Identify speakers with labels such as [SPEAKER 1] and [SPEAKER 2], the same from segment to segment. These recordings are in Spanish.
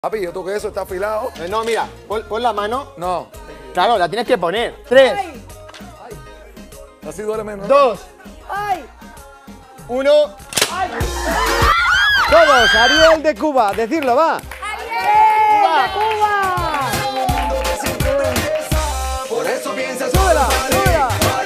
[SPEAKER 1] Papi, yo toqué eso, está afilado.
[SPEAKER 2] No, mira, pon la mano.
[SPEAKER 1] No.
[SPEAKER 2] Claro, la tienes que poner. 3,
[SPEAKER 1] Así duele menos.
[SPEAKER 2] 2, 1. Todos, Ariel de Cuba, decirlo, va.
[SPEAKER 3] ¡Ariel de Cuba!
[SPEAKER 1] Por eso piensa,
[SPEAKER 2] Súbela, súbela.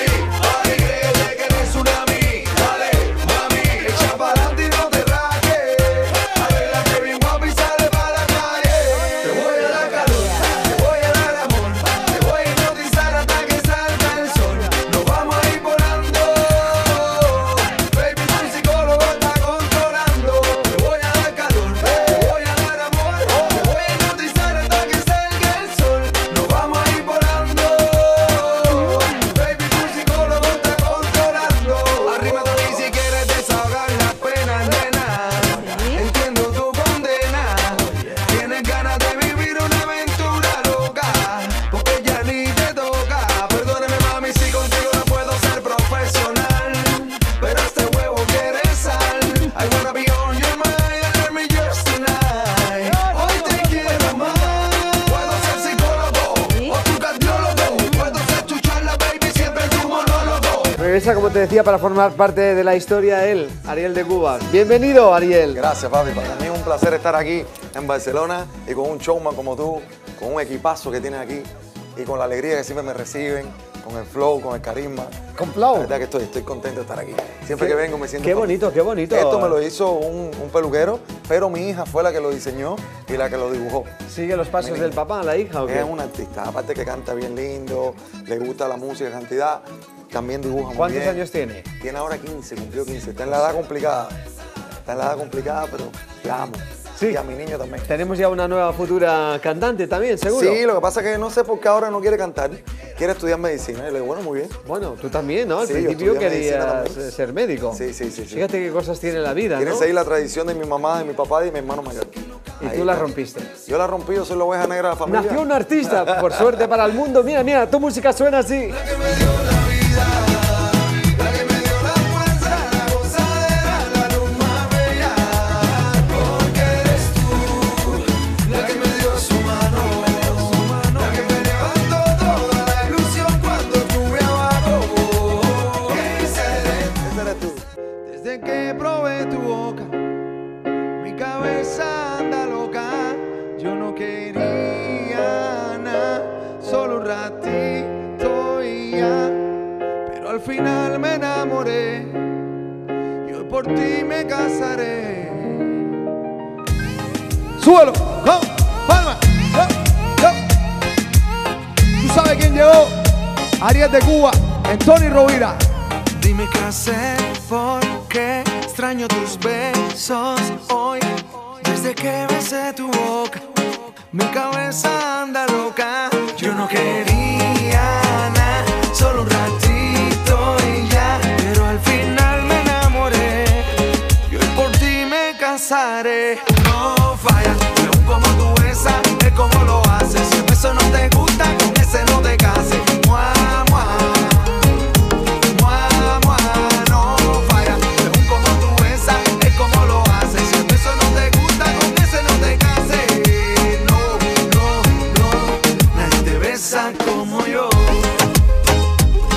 [SPEAKER 2] Regresa, como te decía, para formar parte de la historia él, Ariel de Cuba. Bienvenido, Ariel.
[SPEAKER 1] Gracias, papi. Para mí es un placer estar aquí en Barcelona y con un showman como tú, con un equipazo que tienes aquí y con la alegría que siempre me reciben, con el flow, con el carisma.
[SPEAKER 2] Con flow.
[SPEAKER 1] La verdad que estoy contento de estar aquí. Siempre que vengo me siento
[SPEAKER 2] Qué
[SPEAKER 1] feliz.
[SPEAKER 2] bonito, qué bonito.
[SPEAKER 1] Esto me lo hizo un peluquero, pero mi hija fue la que lo diseñó y la que lo dibujó.
[SPEAKER 2] ¿Sigue los pasos del papá, la hija o qué?
[SPEAKER 1] Es una artista, aparte que canta bien lindo, le gusta la música, cantidad, también dibuja muy bien.
[SPEAKER 2] ¿Cuántos años tiene?
[SPEAKER 1] Tiene ahora 15, cumplió 15. Está en la edad complicada. Está en la edad complicada, pero la amo.
[SPEAKER 2] Sí.
[SPEAKER 1] Y a mi niño también.
[SPEAKER 2] Tenemos ya una nueva futura cantante también, seguro.
[SPEAKER 1] Sí, lo que pasa es que no sé por qué ahora no quiere cantar. Quiere estudiar medicina. Y le digo, bueno, muy bien.
[SPEAKER 2] Bueno, tú también, ¿no? Al
[SPEAKER 1] Sí, yo
[SPEAKER 2] principio
[SPEAKER 1] estudié medicina
[SPEAKER 2] querías
[SPEAKER 1] también.
[SPEAKER 2] ser médico.
[SPEAKER 1] Sí.
[SPEAKER 2] Fíjate qué cosas tiene la vida,
[SPEAKER 1] Quiere
[SPEAKER 2] ¿no?
[SPEAKER 1] seguir la tradición de mi mamá, de mi papá y de mi hermano mayor.
[SPEAKER 2] Y
[SPEAKER 1] Ahí
[SPEAKER 2] tú la
[SPEAKER 1] está.
[SPEAKER 2] rompiste.
[SPEAKER 1] Yo la rompí, yo soy la oveja negra de la familia.
[SPEAKER 2] Nació un artista, por suerte para el mundo. Mira, mira, tu música suena así.
[SPEAKER 4] Desde que probé tu boca, mi cabeza anda loca. Yo no quería nada, solo un ratito y ya. Pero al final me enamoré y hoy por ti me casaré. ¡Súbelo! ¡Vamos! ¡Palma! ¡Yo! ¿Tú sabes quién llegó? Ariel de Cuba, en Tony Rovira. Dime qué hacer porque extraño tus besos hoy. Desde que besé tu boca, mi cabeza anda loca. Yo no quería nada, solo un ratito y ya. Pero al final me enamoré y hoy por ti me casaré. No falla, pero como tú esa, es como lo haces. Si eso no te gusta, con ese no te cases. Mua, mua. Como yo.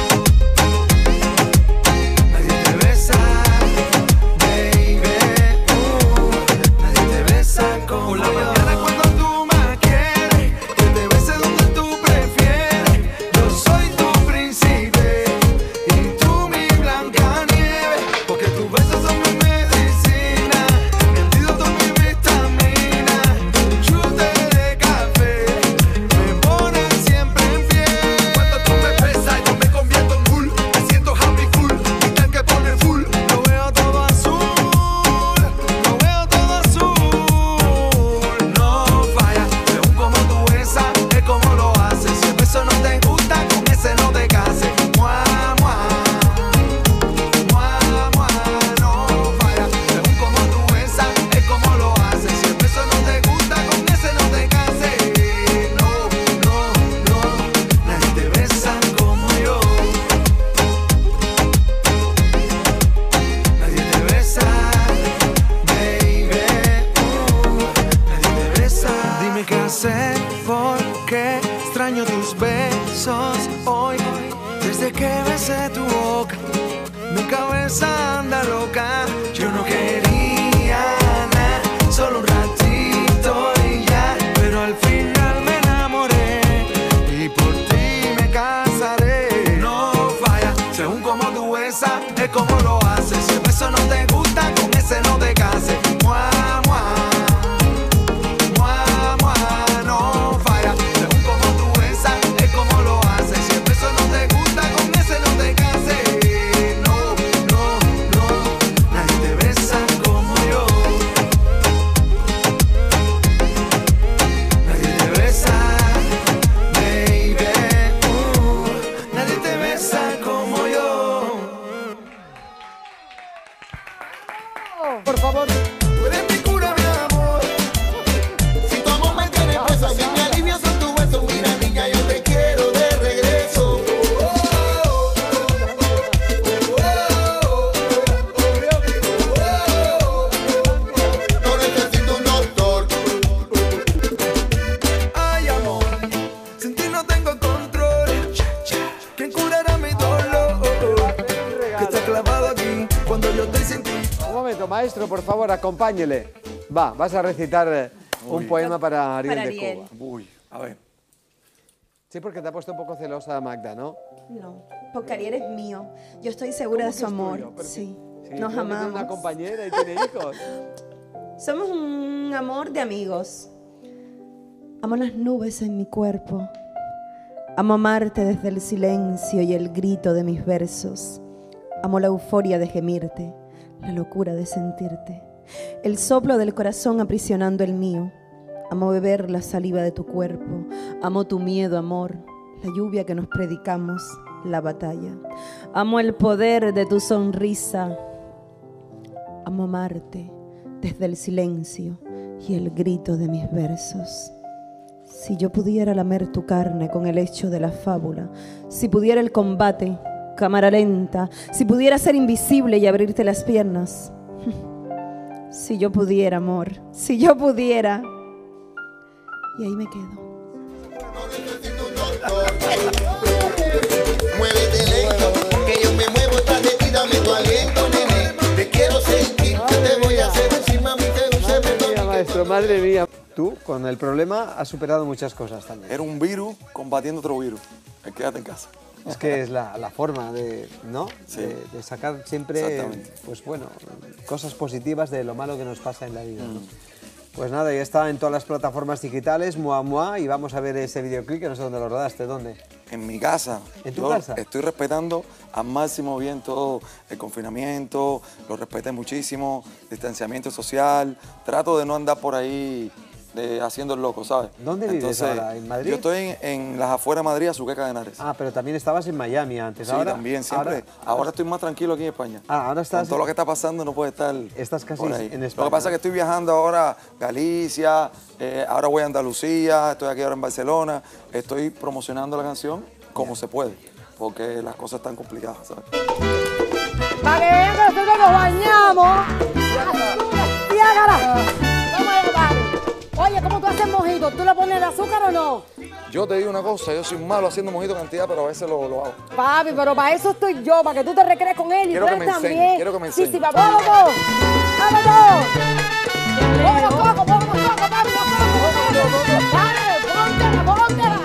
[SPEAKER 4] Dime qué hacer porque extraño tus besos hoy. Desde que besé tu boca, mi cabeza anda loca. Yo no quería nada, solo un ratito y ya. Pero al final me enamoré y por ti me casaré. No falla, según como tú besas, es como lo haces. Si el beso no te gusta, con ese no te cases. Mua, mua.
[SPEAKER 2] Por favor.
[SPEAKER 4] Tú eres mi cura, mi amor. Si tu amor me tiene preso, si mi alivio son tus besos, mira niña, yo te quiero de regreso. No necesito un doctor. Ay, amor, sin ti no tengo control. ¿Quién curará mi dolor? Que está clavado aquí cuando yo estoy sin ti.
[SPEAKER 2] Un momento, maestro, por favor, acompáñele. Vas a recitar un poema para Ariel de Cuba.
[SPEAKER 1] Uy, a ver.
[SPEAKER 2] Sí, porque te ha puesto un poco celosa Magda, ¿no?
[SPEAKER 3] No, porque Ariel es mío. Yo estoy segura de su amor. Sí, nos
[SPEAKER 2] creo que tiene
[SPEAKER 3] amamos.
[SPEAKER 2] una compañera y tiene hijos.
[SPEAKER 3] Somos un amor de amigos. Amo las nubes en mi cuerpo. Amo amarte desde el silencio y el grito de mis versos. Amo la euforia de gemirte, la locura de sentirte, el soplo del corazón aprisionando el mío. Amo beber la saliva de tu cuerpo. Amo tu miedo, amor, la lluvia que nos predicamos, la batalla. Amo el poder de tu sonrisa. Amo amarte desde el silencio y el grito de mis versos. Si yo pudiera lamer tu carne con el hecho de la fábula, si pudiera el combate, cámara lenta, si pudiera ser invisible y abrirte las piernas. Si yo pudiera, amor, si yo pudiera. Y ahí me quedo.
[SPEAKER 4] Muévete lento, que yo me muevo tras de ti, dame tu aliento, nene. Te quiero sentir, que te voy a hacer encima, mi te se me
[SPEAKER 2] Madre mía, maestro, madre mía. Tú, con el problema, has superado muchas cosas también.
[SPEAKER 1] Era un virus combatiendo otro virus. Quédate en casa.
[SPEAKER 2] Es que es la forma de, ¿no?
[SPEAKER 1] Sí.
[SPEAKER 2] De sacar siempre,
[SPEAKER 1] Exactamente.
[SPEAKER 2] pues bueno, cosas positivas de lo malo que nos pasa en la vida, ¿no? Pues nada, ya está en todas las plataformas digitales, Mua Mua, y vamos a ver ese videoclip, que no sé dónde lo rodaste, ¿dónde?
[SPEAKER 1] En mi casa.
[SPEAKER 2] ¿En tu
[SPEAKER 1] Yo
[SPEAKER 2] casa?
[SPEAKER 1] Estoy respetando al máximo bien todo el confinamiento, lo respeté muchísimo, distanciamiento social, trato de no andar por ahí haciendo el loco, ¿sabes?
[SPEAKER 2] ¿Dónde vives ahora? ¿En Madrid?
[SPEAKER 1] Yo estoy en las afueras de Madrid, Azuqueca de Henares.
[SPEAKER 2] Ah, pero también estabas en Miami antes.
[SPEAKER 1] Sí,
[SPEAKER 2] ahora,
[SPEAKER 1] también, siempre. Ahora estoy más tranquilo aquí en España.
[SPEAKER 2] Ah, ahora estás...
[SPEAKER 1] Con todo lo que está pasando no puede estar
[SPEAKER 2] Estás casi
[SPEAKER 1] por ahí.
[SPEAKER 2] en España.
[SPEAKER 1] Lo que pasa es que estoy viajando ahora a Galicia, ahora voy a Andalucía, estoy aquí ahora en Barcelona. Estoy promocionando la canción como se puede, porque las cosas están complicadas, ¿sabes?
[SPEAKER 5] Para que vean que nosotros nos bañamos. ¡Ciágara! Vamos a llevar. Oye, ¿cómo tú haces mojito? ¿Tú le pones el azúcar o no?
[SPEAKER 1] Yo te digo una cosa, yo soy malo haciendo mojito cantidad, pero a veces lo hago.
[SPEAKER 5] Papi, pero para eso estoy yo, para que tú te recrees con él y
[SPEAKER 1] Quiero
[SPEAKER 5] tú
[SPEAKER 1] que
[SPEAKER 5] él
[SPEAKER 1] me enseñe,
[SPEAKER 5] también.
[SPEAKER 1] quiero que me
[SPEAKER 5] Sí,
[SPEAKER 1] enseñe.
[SPEAKER 5] sí, vamos, vamos. ¡Vámonos! ¡Vámonos, coco, papi, los cocos! ¡Dale, póntela, póntela!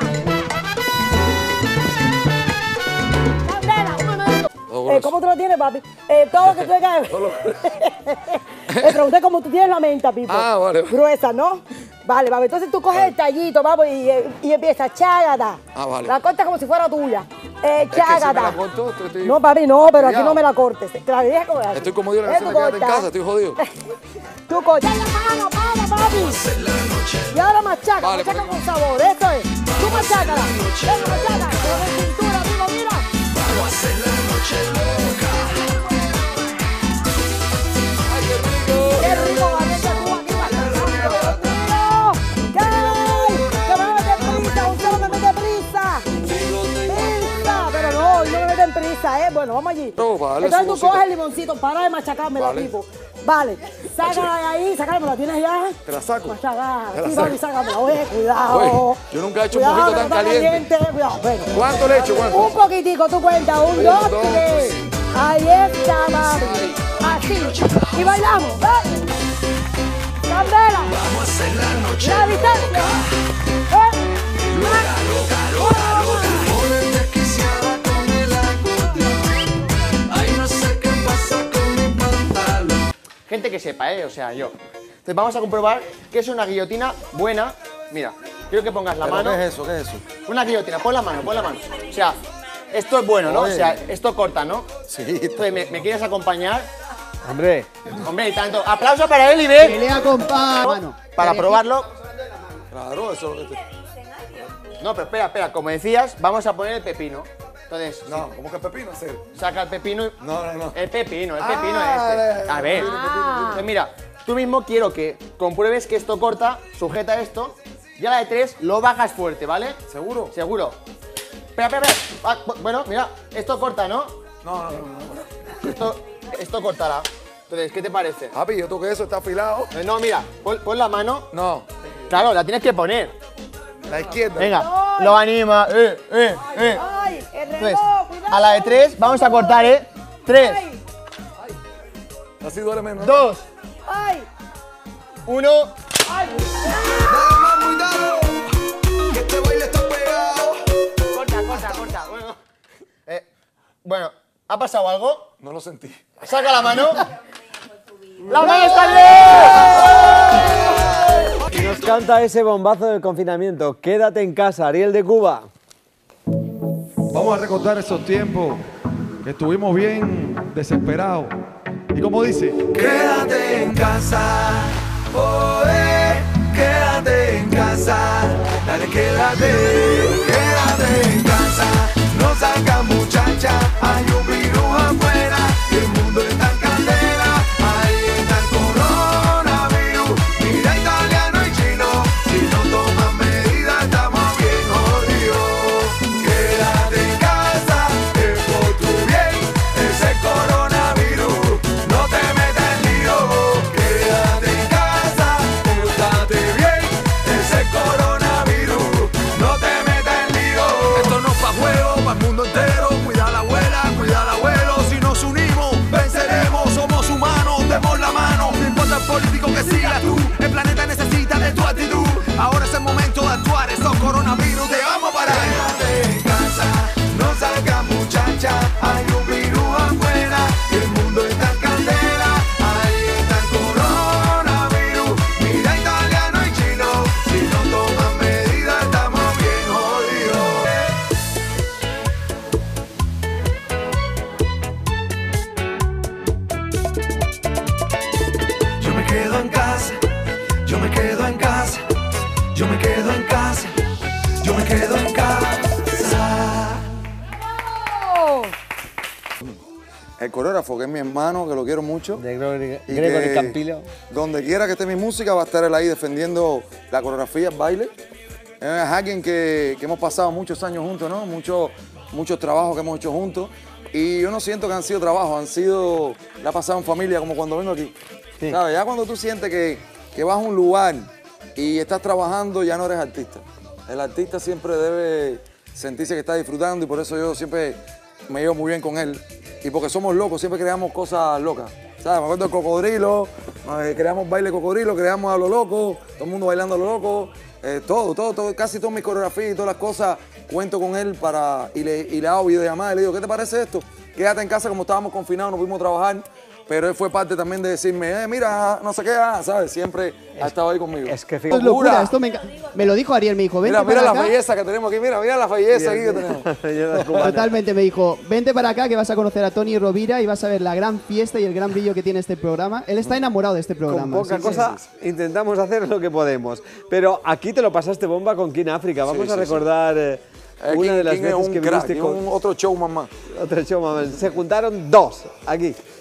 [SPEAKER 5] ¡Candela, un momento! ¿Cómo tú lo tienes, papi? Todo lo que tú digas. Le pregunté cómo tú tienes la menta, Pipo.
[SPEAKER 1] Ah, vale.
[SPEAKER 5] Gruesa, ¿no? Vale, papi. Entonces tú coges el tallito, papi, y empiezas, chágata.
[SPEAKER 1] Ah, vale.
[SPEAKER 5] La cortas como si fuera tuya.
[SPEAKER 1] Es que si me
[SPEAKER 5] Chágata.
[SPEAKER 1] la corto, estoy
[SPEAKER 5] No, papi, no, pero aquí
[SPEAKER 1] cuidado.
[SPEAKER 5] no me la cortes. Te la dije como
[SPEAKER 1] Estoy como Dios, la que se me queda en casa, estoy jodido.
[SPEAKER 5] Tú cortas. Vamos, papi. Y ahora machaca,
[SPEAKER 1] Vale,
[SPEAKER 5] machaca
[SPEAKER 1] pero-
[SPEAKER 5] con sabor. Eso es. Tú machácala. Venga, machaca. Con cintura, amigo, mira. ¡Qué rico, Valencia, tú aquí para ¡Que me mete prisa! ¡Usted no me mete prisa! ¡Prisa! Pero no, hoy no me meten prisa, ¿eh? Bueno, vamos allí.
[SPEAKER 1] No, para darle
[SPEAKER 5] Entonces tú
[SPEAKER 1] su
[SPEAKER 5] coges el limoncito, para de machacarme la
[SPEAKER 1] Vale.
[SPEAKER 5] tipo. Vale, sácala de ahí, sácala, ¿me la tienes ya?
[SPEAKER 1] ¿Te la saco?
[SPEAKER 5] Pues sácala,
[SPEAKER 1] Te la
[SPEAKER 5] sí,
[SPEAKER 1] saco.
[SPEAKER 5] Mami, sácamela, oye, cuidado.
[SPEAKER 1] Oye, yo nunca he hecho un
[SPEAKER 5] Cuidado,
[SPEAKER 1] mojito
[SPEAKER 5] que
[SPEAKER 1] tan
[SPEAKER 5] no está
[SPEAKER 1] caliente.
[SPEAKER 5] Cuidado, bueno.
[SPEAKER 1] ¿Cuánto le echo? ¿Cuánto?
[SPEAKER 5] Un poquitico, tú cuenta, 1, 2, 3. Ahí está, mami. Así. Y bailamos, ¿eh? Candela.
[SPEAKER 6] Vamos a hacer la noche
[SPEAKER 5] La distancia.
[SPEAKER 6] Mujer desquiciada con el acordeón. Ay, no sé qué pasa con mi pantalón.
[SPEAKER 7] Gente que sepa, o sea, yo. Entonces vamos a comprobar que es una guillotina buena. Mira, quiero que pongas la
[SPEAKER 1] ¿Pero
[SPEAKER 7] mano.
[SPEAKER 1] qué es eso? ¿Qué es eso?
[SPEAKER 7] Una guillotina, pon la mano, pon la mano. O sea, esto es bueno, ¿no?
[SPEAKER 1] Oye.
[SPEAKER 7] O sea, esto corta, ¿no?
[SPEAKER 1] Sí.
[SPEAKER 7] Entonces, ¿me quieres acompañar?
[SPEAKER 2] Hombre,
[SPEAKER 7] Hombre, y tanto. Aplauso para él y ve.
[SPEAKER 8] Pelea con mano.
[SPEAKER 7] Para probarlo.
[SPEAKER 1] Claro, eso es lo que
[SPEAKER 7] No, pero espera, como decías, vamos a poner el pepino. Entonces,
[SPEAKER 1] No, ¿cómo que pepino? ¿En serio?
[SPEAKER 7] saca el pepino y.
[SPEAKER 1] No.
[SPEAKER 7] El pepino es este.
[SPEAKER 1] dale.
[SPEAKER 7] A ver. Entonces, mira, tú mismo quiero que compruebes que esto corta, sujeta esto, y a la de 3 lo bajas fuerte, ¿vale?
[SPEAKER 1] ¿Seguro?
[SPEAKER 7] Seguro. Espera. Bueno, mira, esto corta, ¿no?
[SPEAKER 1] No.
[SPEAKER 7] Esto cortará. Entonces, ¿qué te parece?
[SPEAKER 1] Papi, yo toqué eso, está afilado.
[SPEAKER 7] No, mira, pon la mano.
[SPEAKER 1] No,
[SPEAKER 7] Claro, la tienes que poner.
[SPEAKER 1] la izquierda.
[SPEAKER 7] Venga, lo anima.
[SPEAKER 5] Ay, el
[SPEAKER 7] Entonces,
[SPEAKER 5] reloj, cuidado.
[SPEAKER 7] a la de 3 vamos a cortar, 3,
[SPEAKER 1] Así duele menos.
[SPEAKER 7] 2,
[SPEAKER 5] Ay,
[SPEAKER 7] 1.
[SPEAKER 6] Dale más, cuidado, que este baile está pegado.
[SPEAKER 7] Corta. Bueno, ¿ha pasado algo?
[SPEAKER 1] No lo sentí.
[SPEAKER 7] Saca la mano. ¡La mano está bien!
[SPEAKER 2] y nos canta ese bombazo del confinamiento. Quédate en casa, Ariel de Cuba.
[SPEAKER 4] Vamos a recordar esos tiempos que estuvimos bien desesperados. Y como dice,
[SPEAKER 6] Quédate en casa, quédate en casa, dale quédate en casa, no salgas muchacha, hay un virus afuera, y el mundo está en candela, ahí está el coronavirus, mira italiano y chino, si no toman medidas estamos bien jodidos, quédate en casa, es por tu bien, ese coronavirus, no te metas en lío, quédate en casa, pórtate bien, ese coronavirus, no te metas en lío. Esto no es pa' juego, pa' el mundo entero, cuida a la abuela, cuida al abuelo, si nos unimos, venceremos, somos humanos, demos la mano, no importa el político que sigas tú, el planeta necesita de tu actitud, ahora es el momento de actuar, estos coronavirus te vamos a parar. Quédate en casa, no salgas muchacha, hay un virus afuera, y el mundo está en candela, ahí está el coronavirus, mira italiano y chino, si no toman medidas estamos bien jodidos. Yo me quedo en casa, yo me quedo en casa, yo me quedo en casa, yo me quedo en casa.
[SPEAKER 1] El coreógrafo, que es mi hermano, que lo quiero mucho.
[SPEAKER 2] De Gregory
[SPEAKER 1] Y que
[SPEAKER 2] Campillo.
[SPEAKER 1] Donde quiera que esté mi música, va a estar él ahí defendiendo la coreografía, el baile. Es alguien que hemos pasado muchos años juntos, ¿no? Muchos trabajos que hemos hecho juntos. Y yo no siento que han sido trabajos, la ha pasado en familia, como cuando vengo aquí.
[SPEAKER 2] Sí.
[SPEAKER 1] ¿Sabes? Ya cuando tú sientes que vas a un lugar y estás trabajando, ya no eres artista. El artista siempre debe sentirse que está disfrutando y por eso yo siempre me llevo muy bien con él. Y porque somos locos, siempre creamos cosas locas. ¿Sabes? Me acuerdo del cocodrilo, creamos baile cocodrilo, creamos a lo loco, todo el mundo bailando a lo loco. Todo, casi todas mis coreografías y todas las cosas cuento con él y le hago videollamada y le digo, ¿qué te parece esto? Quédate en casa, como estábamos confinados, no pudimos trabajar, pero él fue parte también de decirme, mira, no sé qué, ¿sabes? Siempre ha estado ahí conmigo.
[SPEAKER 2] Es que
[SPEAKER 8] Esto es locura, esto me lo dijo Ariel, me dijo, vente
[SPEAKER 1] Mira
[SPEAKER 8] para
[SPEAKER 1] la
[SPEAKER 8] acá.
[SPEAKER 1] belleza que tenemos aquí, mira la belleza aquí que tenemos.
[SPEAKER 8] Totalmente, me dijo, vente para acá que vas a conocer a Tony Rovira y vas a ver la gran fiesta y el gran brillo que tiene este programa. Él está enamorado de este programa.
[SPEAKER 2] Con poca
[SPEAKER 8] sí,
[SPEAKER 2] cosa
[SPEAKER 8] sí.
[SPEAKER 2] intentamos hacer lo que podemos. Pero aquí te lo pasaste bomba con King África. Vamos
[SPEAKER 1] Sí,
[SPEAKER 2] a
[SPEAKER 1] sí,
[SPEAKER 2] recordar una de las
[SPEAKER 1] King es
[SPEAKER 2] veces
[SPEAKER 1] un
[SPEAKER 2] que
[SPEAKER 1] crack,
[SPEAKER 2] viniste
[SPEAKER 1] King
[SPEAKER 2] con
[SPEAKER 1] es otro show más.
[SPEAKER 2] otro show, mamá. Se juntaron dos aquí.